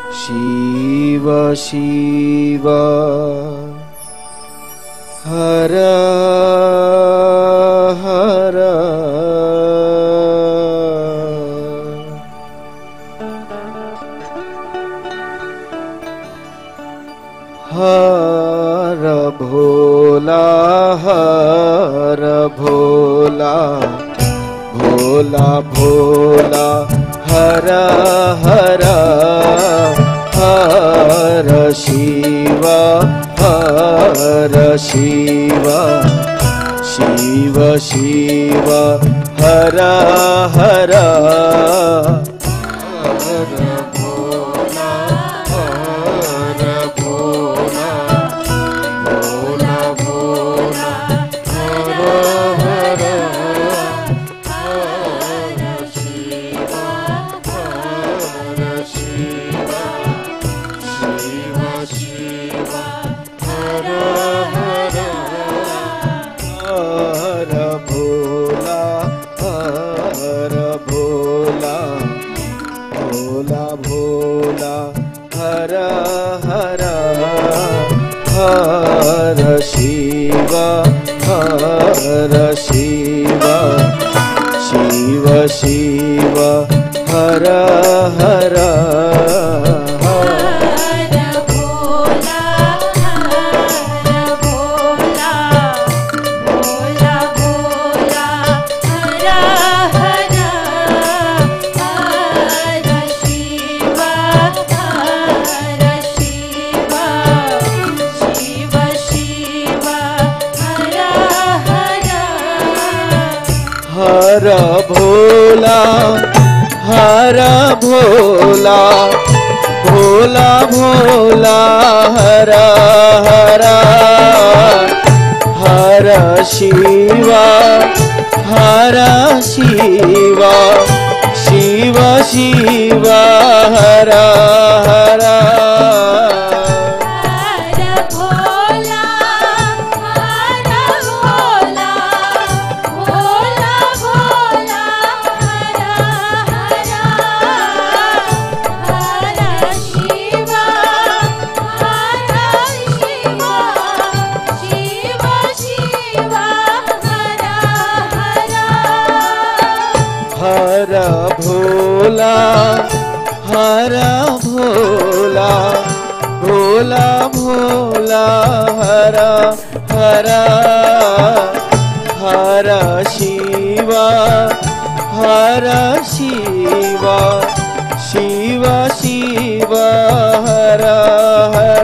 शिव शिव हर हर हर भोला हर भोला भोला भोला हर हर हर शिव हर शिव शिव शिव हर हर हर भोला हर भोला भोला भोला हर हर हर शिव हर शिव शिव शिव हर हर हर भोला हर भोला भोला भोला हर हर हर शिव हर शिव शिव शिव हर हर हर भोला हर भोला भोला भोला हर हर हर शिवा हर शिवा शिव शिव हर हर हर भोला हर भोला भोला भोला हर हर हर शिवा हर शिवा शिव शिव हर हर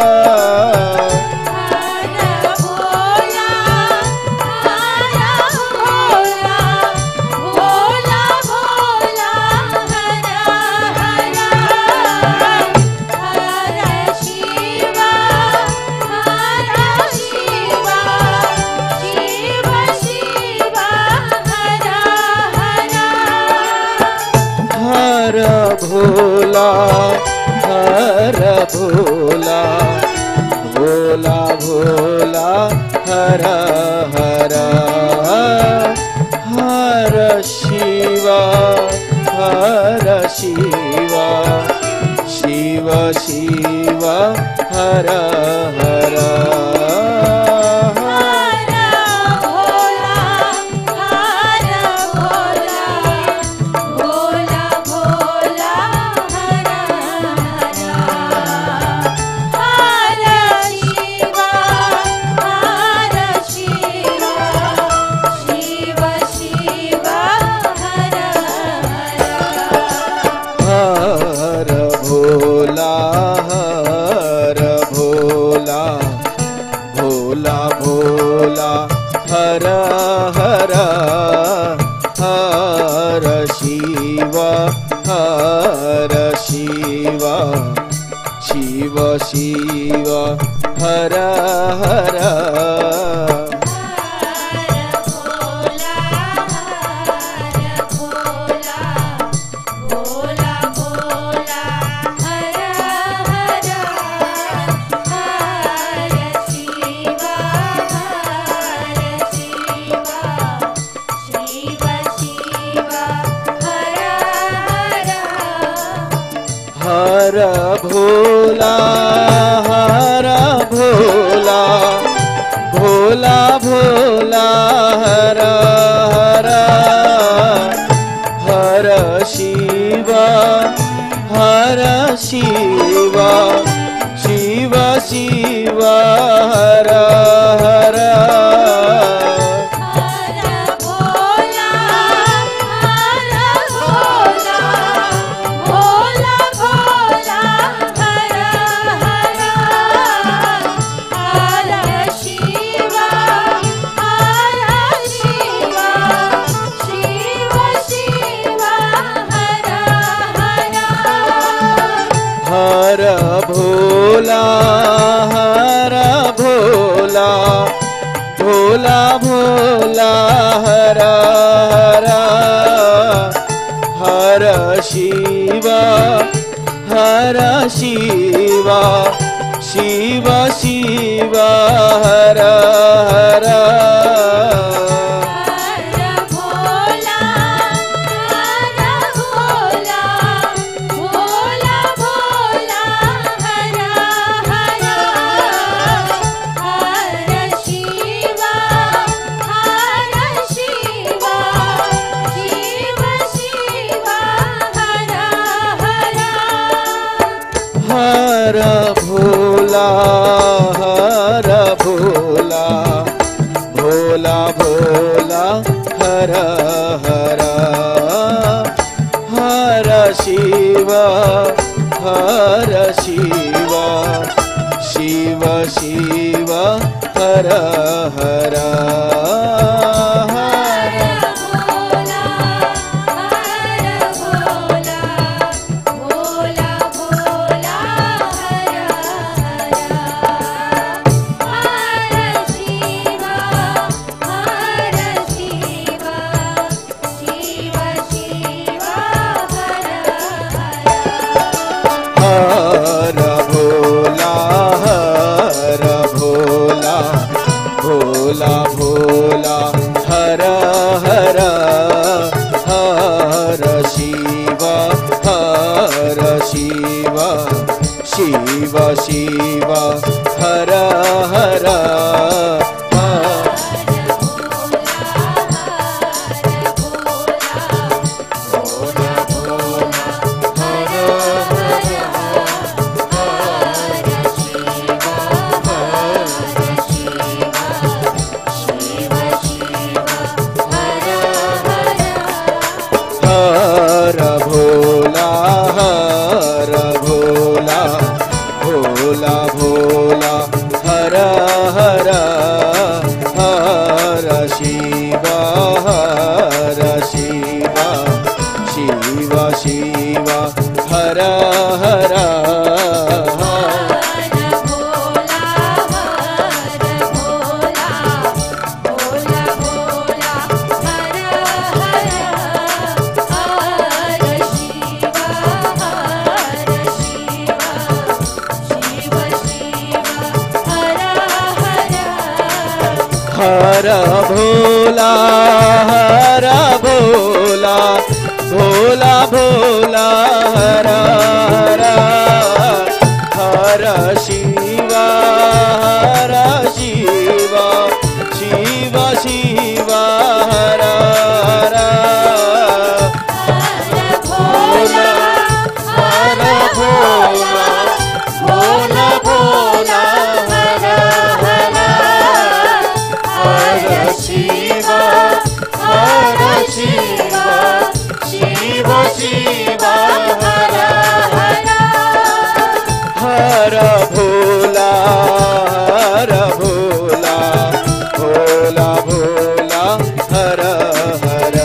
हर भोला हर भोला भोला भोला हर हर हर शिवा हर शिवा शिव शिव हर हर भोला भोला हर हर हर शिव हर शिव शिव शिव हर हर हर भोला हर भोला भोला भोला हर हर हर शिवा हर शिवा शिव शिवा हर हर हर भोला हर भोला भोला भोला हर हर हर शिवा हर शिवा शिव शिवा हर हर हर भोला हर भोला भोला भोला हर हर हर शिवा हर शिवा शिव शिवा हर हर हर भोला हर भोला भोला भोला हर हर हर शिवा हर शिवा शिव शिवा हर हर हर भोला हर भोला भोला भोला हर हर हर शिवा हर शिवा शिव शिवा हर हर हर भोला हर भोला भोला भोला हर हर हर शिवा हर शिवा शिव शिवा हर हर भोला हर भोला भोला भोला हर हर हर शिवा हर शिवा शिव शिवा हर हर हर भोला हर भोला भोला भोला हर हर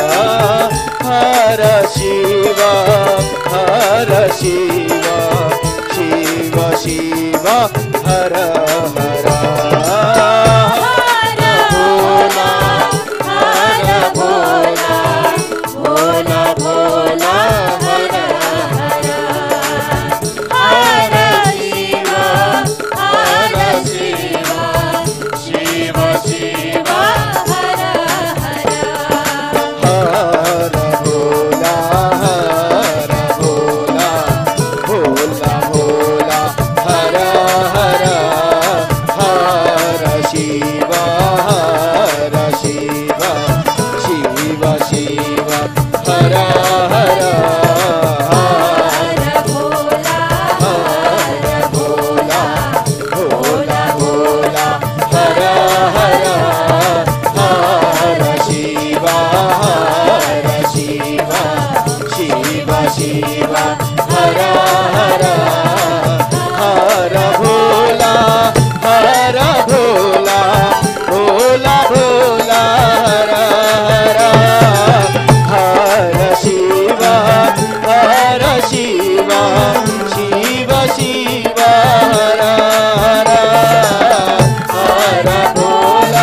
हर शिवा हर शिवा शिव शिवा हर हर हर हर हर भोला हर भोला भोला भोला हर हर हर शिव शिव शिव शिव हर हर हर भोला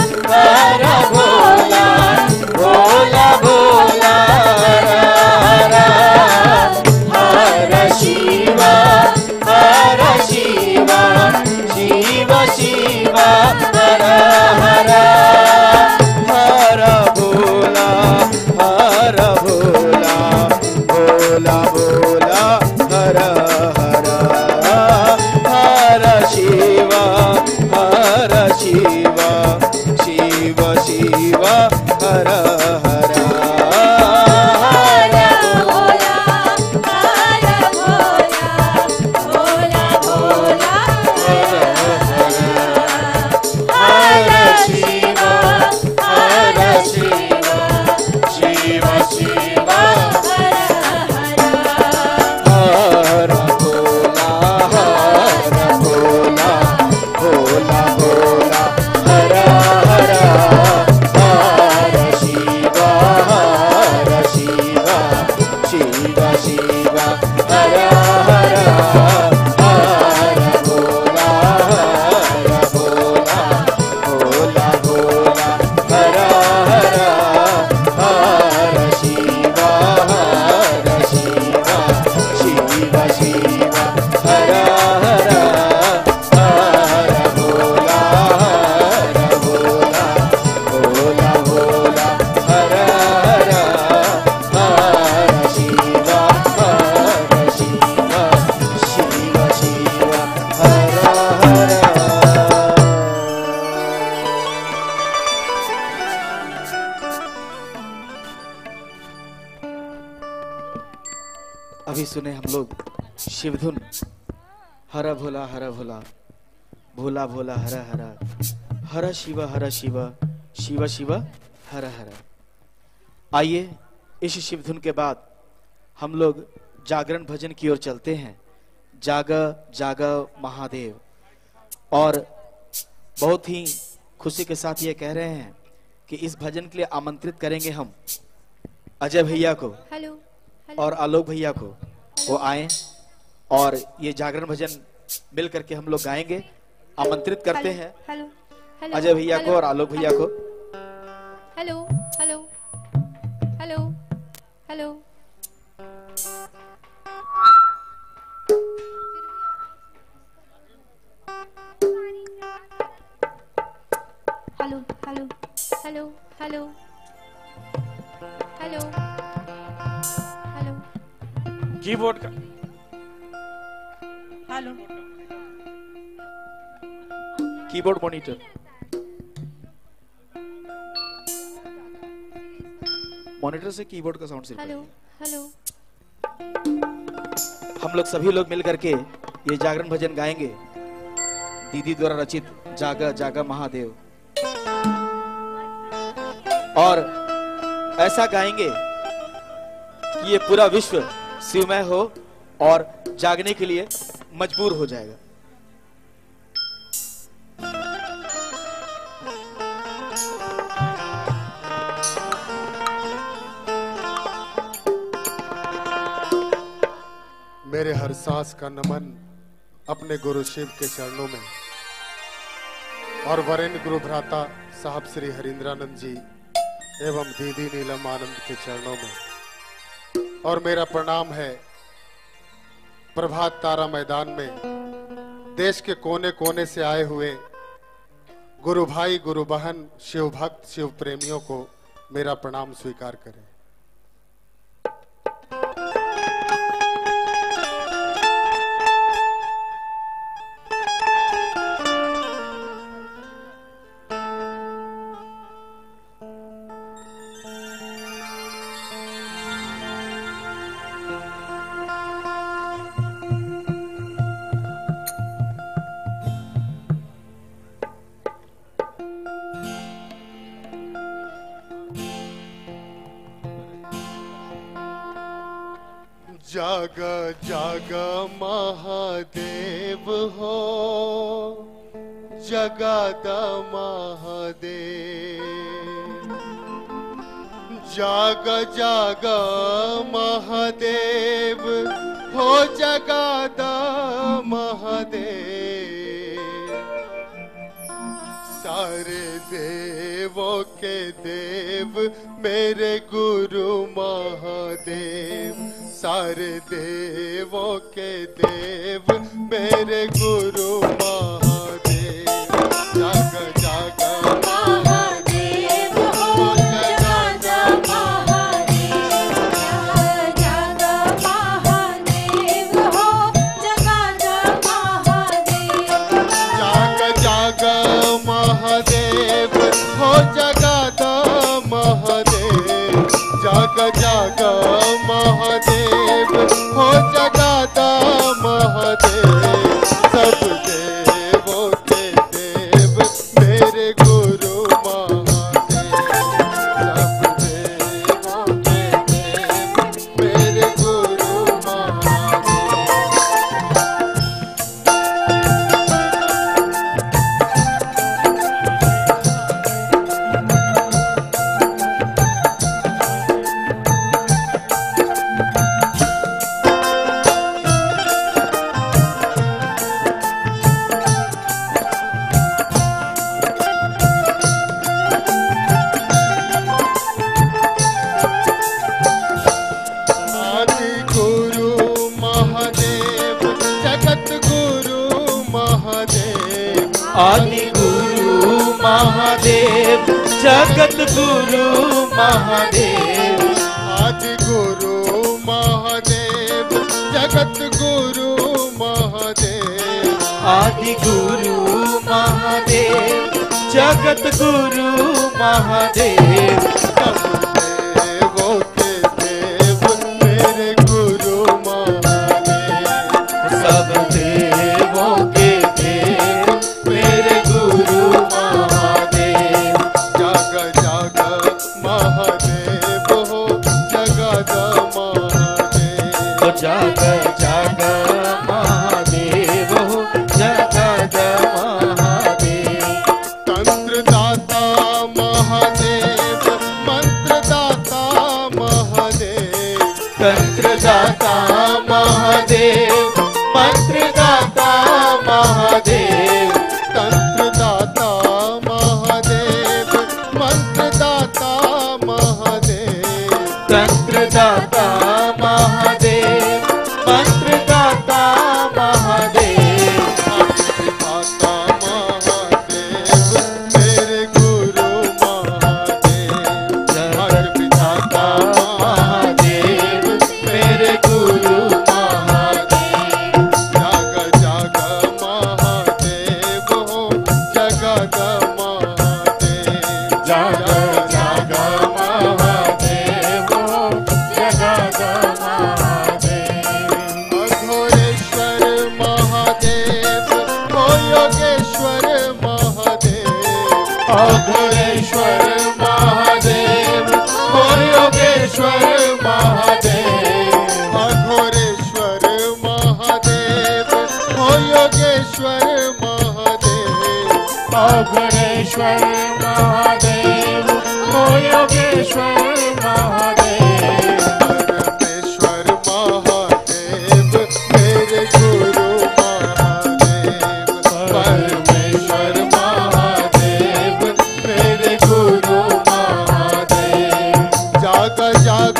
भोला भोला भोला हर हर हर शिव शिव शिव शिव हर हर हर भोला भोला भोला भोला हर हर हर शिव शिव शिव शिव हर हर अभी सुने हम लोग शिवधुन हर भोला भोला भोला हर हर हर शिव शिव शिव हर हर। आइए इस शिवधुन के बाद हम लोग जागरण भजन की ओर चलते हैं। जाग जाग महादेव। और बहुत ही खुशी के साथ ये कह रहे हैं कि इस भजन के लिए आमंत्रित करेंगे हम अजय भैया को और आलोक भैया को, वो आए और ये जागरण भजन मिल करके हम लोग गाएंगे। आमंत्रित करते हैं अजय भैया को और आलोक भैया को। Hello hello hello hello hello hello hello hello hello hello keyboard का हेलो कीबोर्ड मॉनिटर मॉनिटर से कीबोर्ड का साउंड सिर्फ। हेलो हेलो हम लोग सभी लोग मिल करके ये जागरण भजन गाएंगे दीदी द्वारा रचित जागा जागा महादेव। और ऐसा गाएंगे कि ये पूरा विश्व शिवमय हो और जागने के लिए मजबूर हो जाएगा। मेरे हर सांस का नमन अपने गुरु शिव के चरणों में और वरेण्य गुरु भ्राता साहब श्री हरिंद्रानंद जी एवं दीदी नीलम आनंद के चरणों में। और मेरा प्रणाम है प्रभात तारा मैदान में देश के कोने कोने से आए हुए गुरु भाई गुरु बहन शिव भक्त शिव प्रेमियों को मेरा प्रणाम स्वीकार करें। जाग जाग महादेव हो, जगाद महादेव। जाग जाग महादेव हो, जगाद महादेव। सारे देवों के देव मेरे गुरु महादेव। सारे देवों के देव मेरे गुरु महादेव। जाग जाग महादेव हो, जगाद महादेव। जाग महादेव हो, जगाद महादेव। जाग जाग महादेव हो, जगाद महादेव। जाग जाग महादेव हो, जगाद महादेव। सब देवों के देव मेरे गुरु महादेव। सब देवों के देव मेरे गुरु महादेव। आदि गुरु महादेव, जगत गुरु महादेव। आदि गुरु महादेव, जगत गुरु महादेव। आदि गुरु महादेव, जगत गुरु महादेव। आदि गुरु महादेव, जगत गुरु महादेव। सब देवों के देव मेरे गुरु महादेव। सब देवों के देव मेरे गुरु महादेव। जाग जाग महादेव हो, जगाद महादेव। जाग जाग महादेव हो, जगद महादेव। तंत्र दाता महादेव, मंत्र दाता महादेव। तंत्र दाता महादेव, मंत्र दाता महादेव। तंत्र दाता महादेव, मंत्र दाता महादेव। तंत्र दाता महादेव, मंत्र दाता महादेव। माता महादेव मेरे गुरु महादेव। जगत पिता महादेव मेरे गुरु महादेव। जाग जाग महादेव हो, जगाद महादेव। जाग जाग महादेव हो, जगद महादेव। अघोरेश्वर महादेव हो, योगेश्वर महादेव। अघोरेश्वर महादेव हो, योगेश्वर महादेव। अघोरेश्वर महादेव हो, योगेश्वर महादेव। अघोरेश्वर महादेव हो, योगेश्वर महादेव। परमेश्वर महादेव मेरे गुरु महादेव। परमेश्वर महादेव मेरे गुरु महादेव। जाग जाग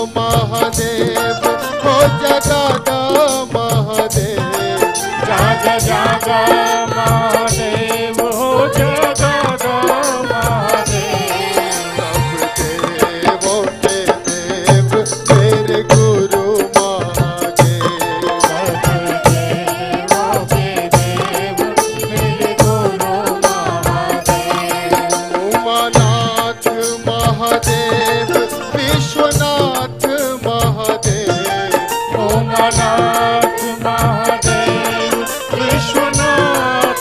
महादेव हो, जगाद महादेव। जाग जाग महादेव हो, जगद महादेव। सब देवों के देव मेरे गुरु महादेव। सब देवों के देव मेरे गुरु महादेव। उमानाथ महादेव, विश्वनाथ महादेव। ओमनाथ महादेव, विश्वनाथ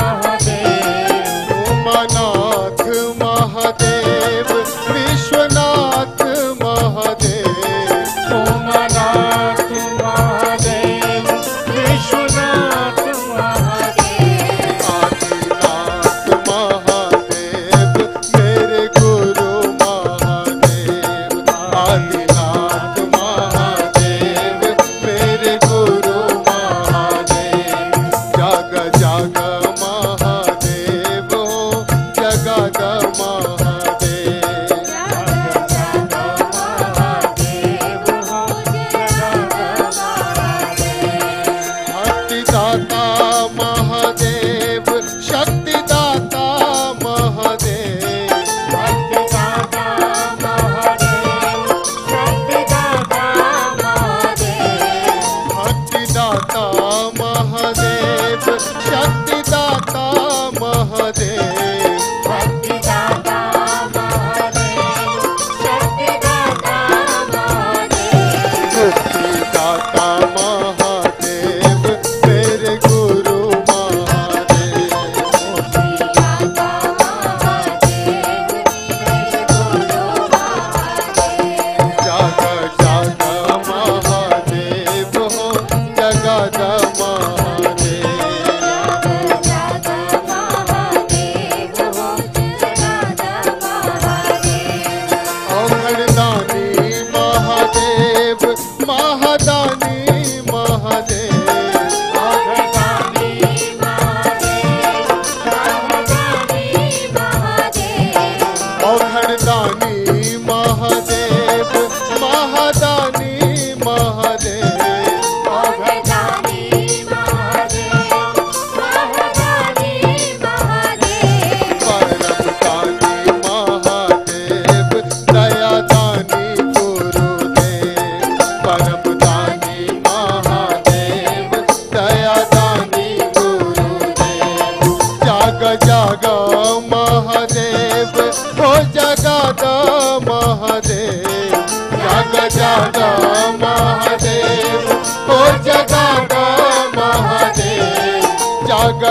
महादेव। उमानाथ महादेव, विश्वनाथ महादेव। ओमनाथ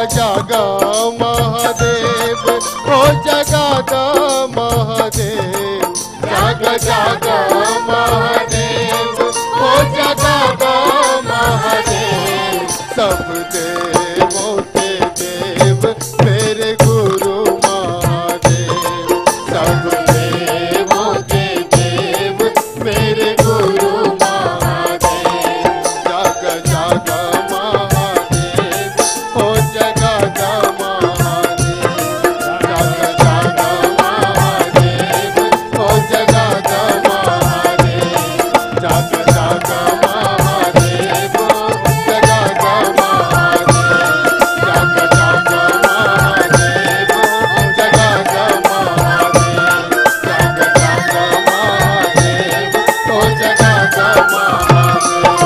जागा महादेव ओ जगादा महादेव जागा जागा महादेव ओ जगादा महादेव सब देवों के देव मेरे गुरु महादेव सब देवों के देव मेरे गुरु महादेव जागा जागा महादेव ओ जगादा महादेव जागा जागा महादेव ओ जगादा महादेव जागा जागा महादेव ओ जगादा महादेव जागा जागा महादेव ओ जगादा महादेव जागा जागा महादेव ओ जगादा महादेव।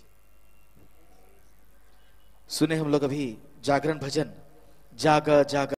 सुने हम लोग अभी जागरण भजन जागा जागा